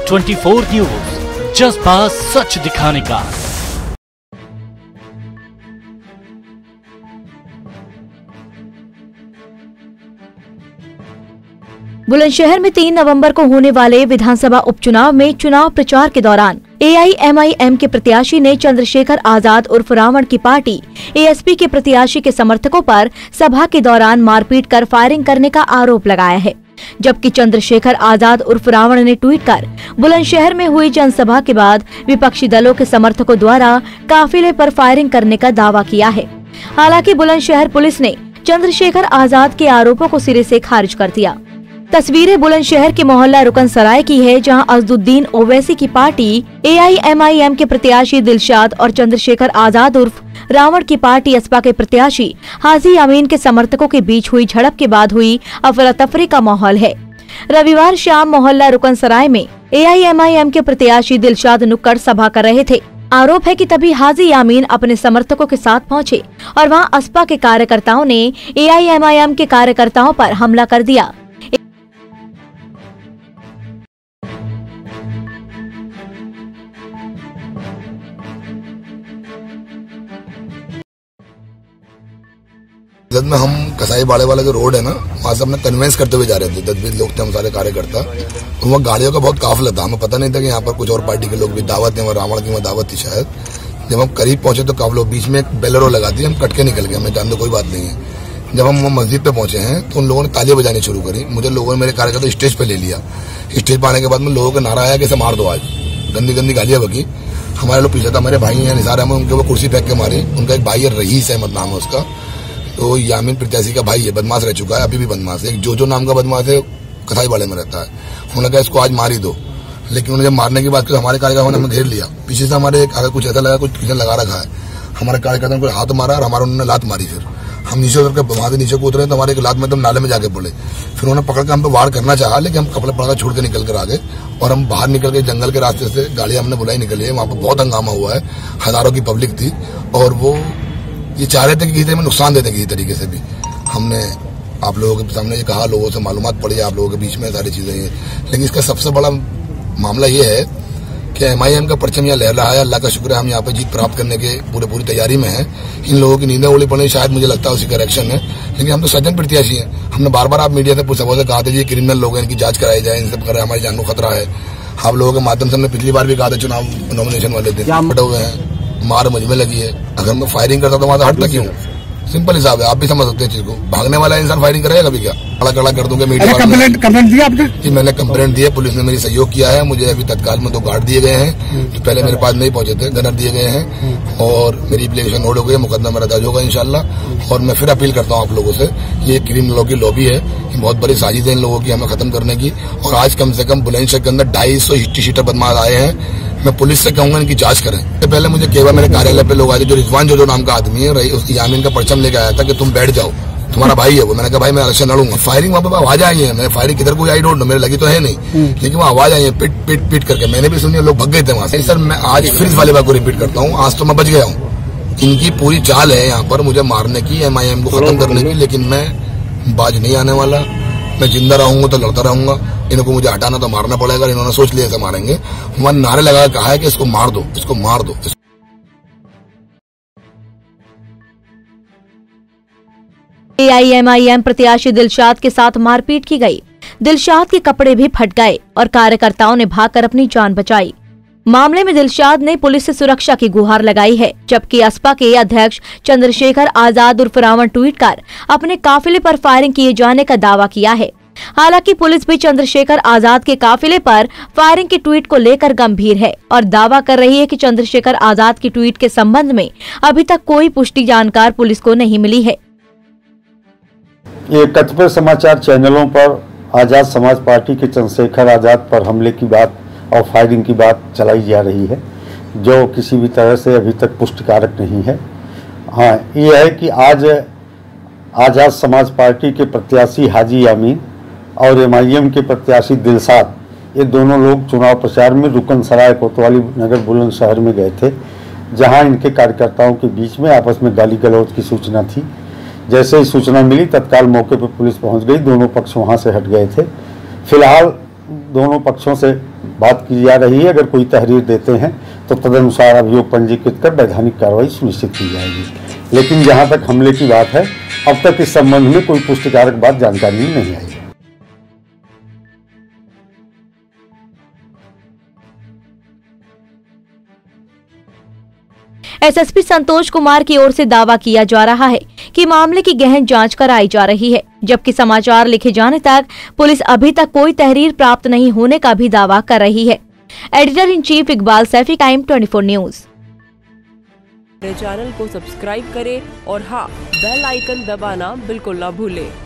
24 news, जज्बा सच दिखाने का। बुलंदशहर में 3 नवंबर को होने वाले विधानसभा उपचुनाव में चुनाव प्रचार के दौरान AIMIM के प्रत्याशी ने चंद्रशेखर आजाद उर्फ रावण की पार्टी ASP के प्रत्याशी के समर्थकों पर सभा के दौरान मारपीट कर फायरिंग करने का आरोप लगाया है। जबकि चंद्रशेखर आजाद उर्फ रावण ने ट्वीट कर बुलंदशहर में हुई जनसभा के बाद विपक्षी दलों के समर्थकों द्वारा काफिले पर फायरिंग करने का दावा किया है। हालांकि बुलंदशहर पुलिस ने चंद्रशेखर आजाद के आरोपों को सिरे से खारिज कर दिया। तस्वीरें बुलंदशहर के मोहल्ला रुकन सराय की है, जहां अजदुद्दीन ओवैसी की पार्टी AIMIM के प्रत्याशी दिलशाद और चंद्रशेखर आजाद उर्फ रावण की पार्टी असपा के प्रत्याशी हाजी अमीन के समर्थकों के बीच हुई झड़प के बाद हुई अफरा तफरी का माहौल है। रविवार शाम मोहल्ला रुकन सराय में AIMIM के प्रत्याशी दिलशाद नुक्कड़ सभा कर रहे थे। आरोप है कि तभी हाजी अमीन अपने समर्थकों के साथ पहुंचे और वहां असपा के कार्यकर्ताओं ने AIMIM के कार्यकर्ताओं पर हमला कर दिया। में हम कसाई बाड़े वाला जो रोड है ना, वहाँ से अपने कन्वेंस करते हुए जा रहे थे। 10-20 लोग थे हम सारे कार्यकर्ता। तो वहाँ गाड़ियों का बहुत काफिला था। हमें पता नहीं था कि यहाँ पर कुछ और पार्टी के लोग भी दावत है, रावण की वहाँ दावत थी शायद। जब हम करीब पहुंचे तो काफिलों बीच में एक बेलरो लगा दी, हम कट के निकल गए, हमें जान दो कोई बात नहीं है। जब हम मस्जिद पे पहुंचे हैं तो उन लोगों ने तालियां बजानी शुरू करी। मुझे लोगों ने, मेरे कार्यकर्ता स्टेज पे ले लिया। स्टेज पे आने के बाद में लोगों का नारा आया कि इसे मार दो, आज गंदी गंदी गालियां बकी। हमारे लोग पीछे था, मेरे भाई हैं निसार अहमद, उनके वो कुर्सी फेंक के मारी। उनका एक भाई है रईस अहमद नाम है उसका, तो यामीन प्रत्याशी का भाई है, बदमाश रह चुका है, अभी भी बदमाश है। एक जो नाम का बदमाश है, कसाई वाले में रहता है। उन्होंने कहा इसको आज मार ही दो, लेकिन उन्हें जब मारने की बात की हमारे कार्यकर्ताओं ने हमें घेर लिया। पीछे से हमारे अगर कुछ ऐसा लगा कुछ किसी लगा रखा है, हमारे कार्यकर्ताओं को हाथ मारा और हमारा उन्होंने लात मारी। फिर हम नीचे उतर के वहां से नीचे को उतरे तो हमारे लात में एकदम नाले में जाके पड़े। फिर उन्होंने पकड़ के हम पे वार करना चाहा, लेकिन हम कपड़े पड़ा छोड़ के निकल कर आ गए और हम बाहर निकल के जंगल के रास्ते से गाड़ियां हमने बुलाई निकली है। वहां पर बहुत हंगामा हुआ है, हजारों की पब्लिक थी और वो ये चाह रहे थे कि किसी तरीके में नुकसान देते किसी तरीके से भी। हमने आप लोगों के सामने ये कहा, लोगों से मालूमात पड़ी आप लोगों के बीच में सारी चीजें हैं। लेकिन इसका सबसे बड़ा मामला ये है कि MIM का परचम यहाँ लहर रहा है। अल्लाह का शुक्र है हम यहाँ पे जीत प्राप्त करने के पूरी तैयारी में हैं। इन लोगों की नींदें उड़ी पड़ी, शायद मुझे लगता है उसी का रिएक्शन है। लेकिन हम तो सज्जन प्रत्याशी हैं। हमने बार बार आप मीडिया से पूछा कहा था जी क्रिमिनल लोग हैं, इनकी जांच कराई जाए, इनसे कर हमारी जान को खतरा है। आप लोगों के माध्यम से हमने पिछली बार भी कहा था चुनाव नॉमिनेशन वाले दिन बटे हुए हैं, मार मुझ में लगी है। अगर मैं फायरिंग करता तो वहां से हटता क्यों? सिंपल हिसाब है, आप भी समझ सकते हैं चीज को। भागने वाला इंसान फायरिंग करेगा कभी क्या? कड़ा कर दूंगा मीडिया। कंप्लेंट दिया आपने? जी मैंने कंप्लेंट दी है, पुलिस ने मेरी सहयोग किया है। मुझे अभी तत्काल में 2 गार्ड दिए गए हैं जो पहले मेरे पास नहीं पहुंचे थे, गनर दिए गए हैं और मेरी एप्लीकेशन नोट हो गई है, मुकदमा मेरा दर्ज होगा इंशाल्लाह। और मैं फिर अपील करता हूँ आप लोगों से, ये क्रिमिनलों की लॉबी है, बहुत बड़ी साजिश है इन लोगों की हमें खत्म करने की। और आज कम से कम बुलंदशहर के अंदर 250 हिस्ट्री शीटर बदमाश आए हैं। मैं पुलिस से कहूंगा इनकी जांच करें। तो पहले मुझे केवा मेरे कार्यालय पे लोग आए थे, जो रिजवान जो नाम का आदमी है, उसकी यामीन का परचम लेके आया था कि तुम बैठ जाओ, तुम्हारा भाई है वो। मैंने कहा भाई मैं इलेक्शन लड़ूंगा। फायरिंग वहां पर आवाज आई है, मैंने फायरिंग किधर कोई आई डोंट नो, मेरे लगी तो है नहीं, लेकिन वहां आवाज आई है पिट पिट पिट करके, मैंने भी सुनी, लोग भग गए थे वहां से। सर मैं आज फिर इस वाले बात को रिपीट करता हूँ, आज तो मैं बच गया हूँ। इनकी पूरी चाल है यहाँ पर मुझे मारने की, MIM को खत्म करने की, लेकिन मैं बाज नहीं आने वाला। मैं जिंदा रहूंगा तो लड़ता रहूंगा। इनको मुझे हटाना तो मारना पड़ेगा। इन्होंने सोच लिया ऐसे मारेंगे। मैंने नारे लगा कहा है कि इसको मार दो, इसको मार दो। AIMIM प्रत्याशी दिलशाद के साथ मारपीट की गई। दिलशाद के कपड़े भी फट गए और कार्यकर्ताओं ने भागकर अपनी जान बचाई। मामले में दिलशाद ने पुलिस से सुरक्षा की गुहार लगाई है, जबकि असपा के अध्यक्ष चंद्रशेखर आजाद उर्फ रावण ट्वीट कर अपने काफिले पर फायरिंग किए जाने का दावा किया है। हालांकि पुलिस भी चंद्रशेखर आजाद के काफिले पर फायरिंग के ट्वीट को लेकर गंभीर है और दावा कर रही है कि चंद्रशेखर आजाद की ट्वीट के संबंध में अभी तक कोई पुष्टि जानकारी पुलिस को नहीं मिली है। ये कतिपय समाचार चैनलों पर आजाद समाज पार्टी के चंद्रशेखर आजाद पर हमले की बात और फायरिंग की बात चलाई जा रही है, जो किसी भी तरह से अभी तक पुष्टिकारक नहीं है। हाँ, ये है कि आज आजाद समाज पार्टी के प्रत्याशी हाजी अमीन और MIM के प्रत्याशी दिलशाद, ये दोनों लोग चुनाव प्रचार में रुकन सराय कोतवाली नगर बुलंदशहर में गए थे, जहां इनके कार्यकर्ताओं के बीच में आपस में गाली गलौज की सूचना थी। जैसे ही सूचना मिली तत्काल मौके पर पुलिस पहुंच गई, दोनों पक्ष वहां से हट गए थे। फिलहाल दोनों पक्षों से बात की जा रही है। अगर कोई तहरीर देते हैं तो तदनुसार अभियोग पंजीकृत कर वैधानिक कार्रवाई सुनिश्चित की जाएगी। लेकिन जहां तक हमले की बात है, अब तक इस संबंध में कोई पुष्टिकारक बात जानकारी में नहीं आई है। एसएसपी संतोष कुमार की ओर से दावा किया जा रहा है कि मामले की गहन जांच कराई जा रही है, जबकि समाचार लिखे जाने तक पुलिस अभी तक कोई तहरीर प्राप्त नहीं होने का भी दावा कर रही है। Editor in chief Iqbal Saifi, time 24 news. Channel को सब्सक्राइब करें और हाँ, बेल आइकन दबाना बिल्कुल ना भूलें।